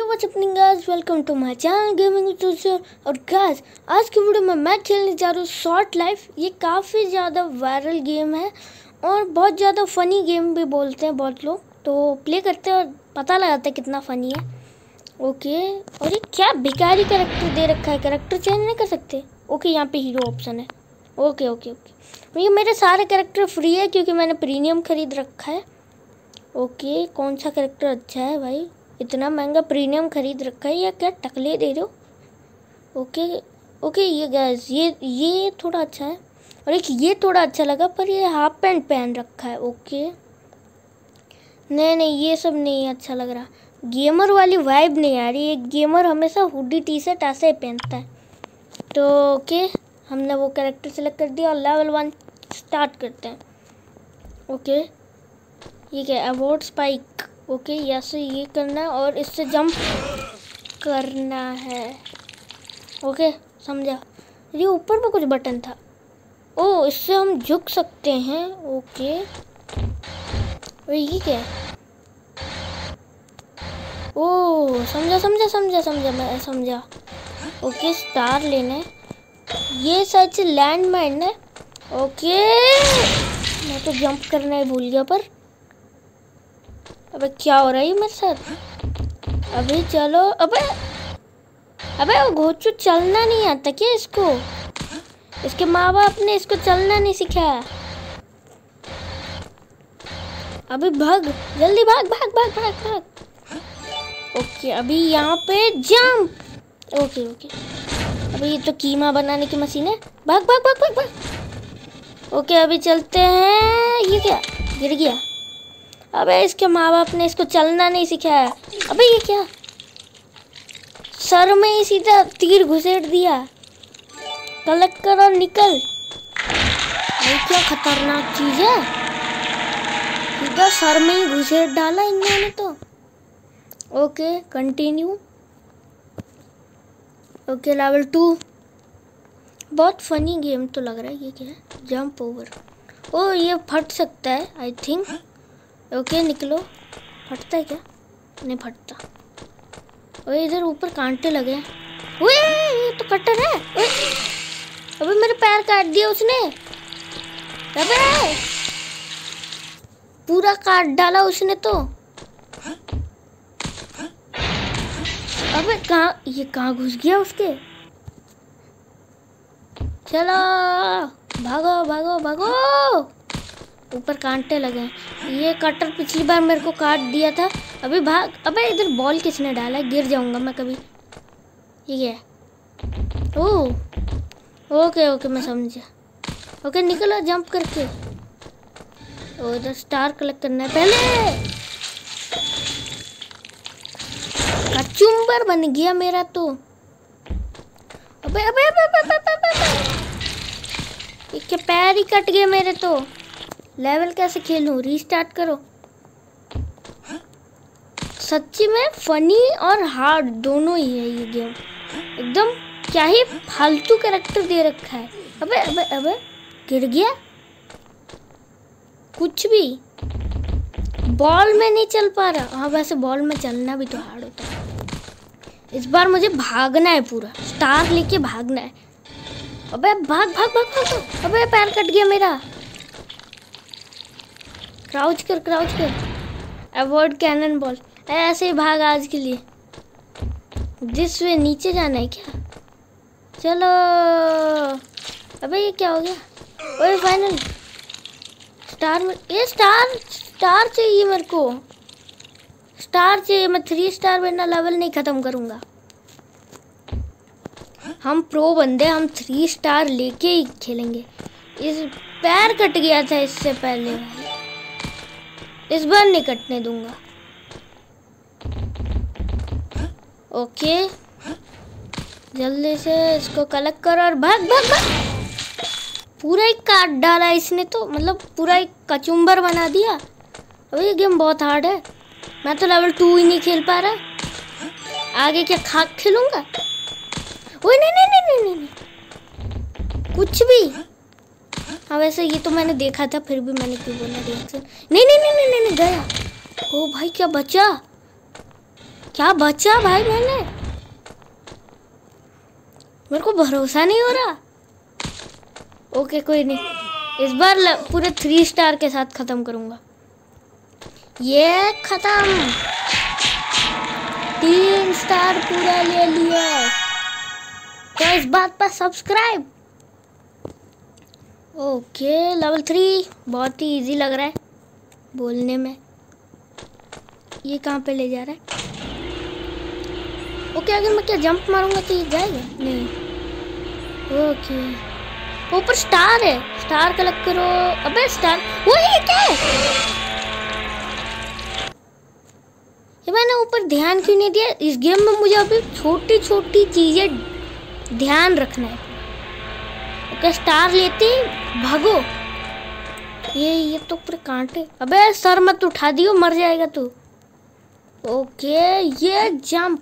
What's happening guys, welcome to my channel gaming tutor. और guys आज की video में मैं खेलने जा रहा हूँ शॉर्ट लाइफ। ये काफ़ी ज़्यादा वायरल गेम है और बहुत ज़्यादा फ़नी गेम भी बोलते हैं बहुत लोग। तो प्ले करते हैं और पता लगाते हैं कितना फ़नी है। ओके, और ये क्या भिखारी कैरेक्टर दे रखा है, कैरेक्टर चेंज नहीं कर सकते। ओके, यहाँ पे हीरो ऑप्शन है। ओके ओके ओके, ये मेरे सारे कैरेक्टर फ्री है क्योंकि मैंने प्रीमियम खरीद रखा है। ओके, कौन सा कैरेक्टर अच्छा है भाई, इतना महंगा प्रीमियम खरीद रखा है या क्या टकले दे रहे हो। ओके ओके, ये गैस ये थोड़ा अच्छा है और एक ये थोड़ा अच्छा लगा, पर ये हाफ पैंट पहन रखा है। ओके, नहीं ये सब नहीं अच्छा लग रहा, गेमर वाली वाइब नहीं आ रही। एक गेमर हमेशा हुडी टी शर्ट ऐसे ही पहनता है। तो ओके, हमने वो कैरेक्टर सेलेक्ट कर दिया और लेवल 1 स्टार्ट करते हैं। ओके, ये क्या, अवॉर्ड स्पाइक। ओके, यहाँ से ये करना है और इससे जंप करना है। ओके, समझा। ये ऊपर में कुछ बटन था। ओ, इससे हम झुक सकते हैं। ओके, और ये क्या है। ओ, समझा मैं समझा। ओके, स्टार लेना है। ये सच लैंड माइन है। ओके, मैं तो जंप करना ही भूल गया। पर अबे क्या हो रहा है मेरे साथ। अभी चलो। अबे वो घोचू चलना नहीं आता क्या इसको? इसके माँ बाप ने इसको चलना नहीं सिखाया। अभी भाग, जल्दी भाग भाग भाग भाग भाग। ओके, अभी यहाँ पे जंप। ओके ओके, अभी ये तो कीमा बनाने की मशीन है। भाग भाग भाग भाग भाग। ओके, अभी चलते हैं। ये क्या, गिर गया। अबे इसके माँ बाप ने इसको चलना नहीं सिखाया। अबे ये क्या, सर में ही सीधा तीर घुसेड़ दिया। कलेक्ट कर और निकल। ये क्या खतरनाक चीज है, सीधा सर में ही घुसेड़ डाला इन लोगों ने तो। Okay, continue. Okay, level 2। बहुत फनी गेम तो लग रहा है। ये क्या है, जंप ओवर। ओ, ये फट सकता है आई थिंक। ओके, निकलो। फटता है क्या? नहीं फटता। ओए, इधर ऊपर कांटे लगे हैं। ओए, ये तो कटर है। ओए, अबे मेरे पैर काट दिया उसने। अबे पूरा काट डाला उसने तो। अबे कहाँ घुस गया उसके। चलो भागो भागो भागो। ऊपर कांटे लगे हैं। ये कटर पिछली बार मेरे को काट दिया था। अभी भाग। अबे इधर बॉल किसने डाला है, गिर जाऊंगा मैं कभी। ये क्या। ओह ओके ओके, मैं समझा। ओके, निकलो जंप करके। और इधर स्टार कलेक्ट करना है पहले। कचुम्बर बन गया मेरा तो। अबे अबे अबे अबे अबे अबे अबे। ये क्या, पैर ही कट गए मेरे तो। लेवल कैसे खेलूं, रीस्टार्ट करो। सच्ची में फनी और हार्ड दोनों ही है ये गेम। एकदम क्या ही फालतू कैरेक्टर दे रखा है। अबे अबे अबे, गिर गया। कुछ भी बॉल में नहीं चल पा रहा। हाँ, वैसे बॉल में चलना भी तो हार्ड होता है। इस बार मुझे भागना है, पूरा स्टार लेके भागना है। अबे भाग भाग भाग भाग। अबे पैर कट गया मेरा। क्राउच कर क्राउच कर। Avoid cannon ball. ऐसे ही भाग आज के लिए। दिस वे, नीचे जाना है क्या? चलो। अबे ये क्या हो गया। ओए फाइनल स्टार में, ये स्टार चाहिए मेरे को। स्टार चाहिए। मैं 3 स्टार बिना लेवल नहीं खत्म करूंगा। हम प्रो बंदे, हम 3 स्टार लेके ही खेलेंगे। इस पैर कट गया था इससे पहले, इस बार नहीं कटने दूंगा। ओके, जल्दी से इसको कलेक्ट कर और भाग भाग भाग। पूरा ही काट डाला इसने तो, मतलब पूरा एक कचुम्बर बना दिया। अब ये गेम बहुत हार्ड है। मैं तो लेवल 2 ही नहीं खेल पा रहा। आगे क्या खाक खेलूंगा। ओए नहीं नहीं नहीं नहीं नहीं, कुछ भी। हाँ, वैसे ये तो मैंने देखा था, फिर भी मैंने क्यों बोला रिएक्शन। नहीं नहीं नहीं नहीं नहीं, गया। ओ भाई, क्या बचा। क्या बचा भाई मैंने? मेरे को भरोसा नहीं हो रहा। ओके कोई नहीं, इस बार पूरे 3 स्टार के साथ खत्म करूंगा। ये खत्म, 3 स्टार पूरा ले लिया। तो इस बात पर सब्सक्राइब। ओके लेवल 3 बहुत ही इजी लग रहा है बोलने में। ये कहाँ पे ले जा रहा है? ओके अगर मैं क्या जंप मारूंगा तो ये जाएगा? नहीं। ओके ऊपर स्टार है, स्टार कलेक्ट करो। अबे स्टार, वो ये क्या है? ये मैंने ऊपर ध्यान क्यों नहीं दिया? इस गेम में मुझे अभी छोटी छोटी चीजें ध्यान रखना है। ओके स्टार लेते भागो। ये तो पूरे कांटे। अबे सर मत उठा दियो, मर जाएगा तू। ओके ये जंप,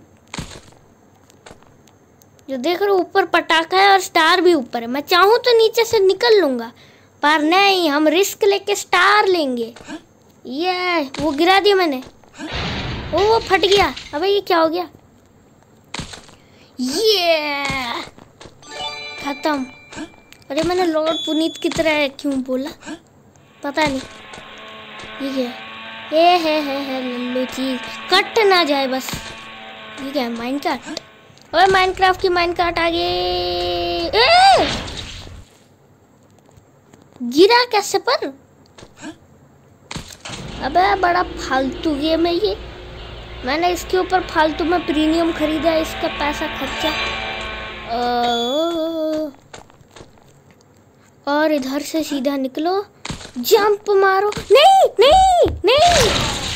जो देख रहे हो ऊपर पटाखा है और स्टार भी ऊपर है। मैं चाहूँ तो नीचे से निकल लूंगा, पर नहीं, हम रिस्क लेके स्टार लेंगे। ये वो गिरा दिया मैंने। वो फट गया। अबे ये क्या हो गया? ये खत्म। अरे मैंने लॉर्ड पुनीत की तरह क्यों बोला पता नहीं। ये क्या है लल्लू चीज, कट ना जाए बस। ये क्या है? माइनक्राफ्ट। ओए माइनक्राफ्ट की माइनक्राफ्ट आ गई। गिरा कैसे पर? अबे बड़ा फालतू गेम है ये। मैंने इसके ऊपर फालतू में प्रीमियम खरीदा, इसका पैसा खर्चा। और इधर से सीधा निकलो, जंप मारो। नहीं नहीं नहीं,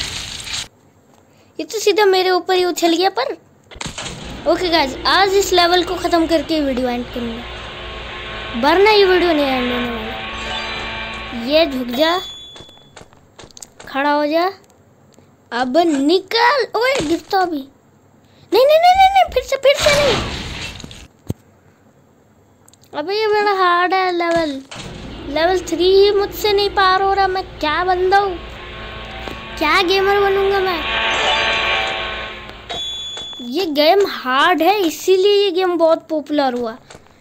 ये तो सीधा मेरे ऊपर ही उछल गया। पर ओके गाइस, आज इस लेवल को खत्म करके वीडियो एंड करूंगा, वरना ये वीडियो नहीं एंड होने वाला। ये झुक जा, खड़ा हो जा, अब निकल। ओए गिरता भी। नहीं नहीं नहीं नहीं, नहीं। फिर से नहीं। अबे ये बड़ा हार्ड है लेवल 3 ही मुझसे नहीं पार हो रहा। मैं क्या बंदा हूँ, क्या गेमर बनूंगा मैं? ये गेम हार्ड है, इसीलिए ये गेम बहुत पॉपुलर हुआ,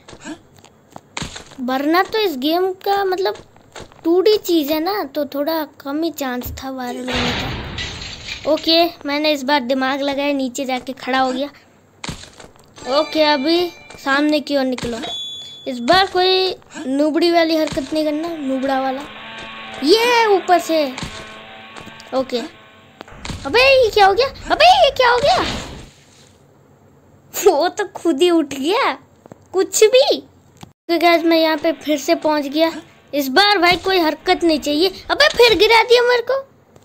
वरना तो इस गेम का मतलब 2D चीज है ना, तो थोड़ा कम ही चांस था वायरल होने का। ओके मैंने इस बार दिमाग लगाया, नीचे जाके खड़ा हो गया। ओके अभी सामने की ओर निकलो। इस बार कोई नुबड़ी वाली हरकत नहीं करना, नुबड़ा वाला। ये ऊपर से। ओके अबे ये क्या हो गया? अबे ये क्या हो गया? वो तो खुद ही उठ गया कुछ भी। तो गाइस मैं यहाँ पे फिर से पहुंच गया। इस बार भाई कोई हरकत नहीं चाहिए। अबे फिर गिरा दिया मेरे को।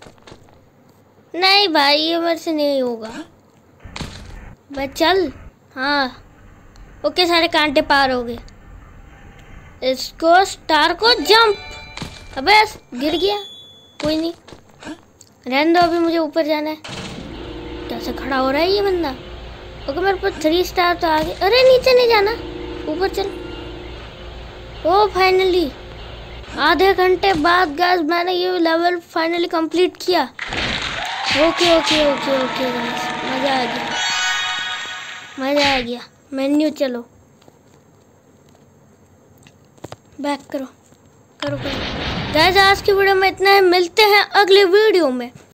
नहीं भाई ये मेरे से नहीं होगा भाई। चल हाँ ओके, सारे कांटे पार हो गए। इसको स्टार को जंप। अबे गिर गया, कोई नहीं, रहने दो, अभी मुझे ऊपर जाना है। कैसे खड़ा हो रहा है ये बंदा? ओके मेरे पास 3 स्टार तो आ गए। अरे नीचे नहीं जाना, ऊपर चल। ओ फाइनली आधे घंटे बाद गाइस मैंने ये लेवल फाइनली कंप्लीट किया। Okay okay okay okay guys, मज़ा आ गया, मज़ा आ गया। मेन्यू चलो, बैक करो गाइस। आज की वीडियो में इतना है, मिलते हैं अगले वीडियो में।